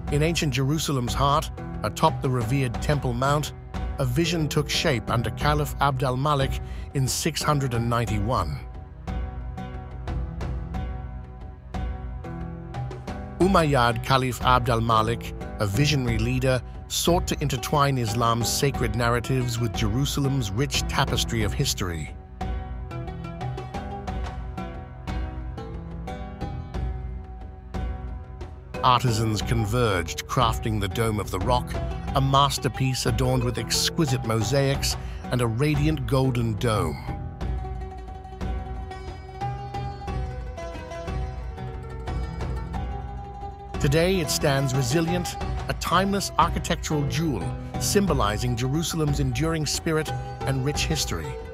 In ancient Jerusalem's heart, atop the revered Temple Mount, a vision took shape under Caliph Abd al-Malik in 691. Umayyad Caliph Abd al-Malik, a visionary leader, sought to intertwine Islam's sacred narratives with Jerusalem's rich tapestry of history. Artisans converged, crafting the Dome of the Rock, a masterpiece adorned with exquisite mosaics and a radiant golden dome. Today, it stands resilient, a timeless architectural jewel, symbolizing Jerusalem's enduring spirit and rich history.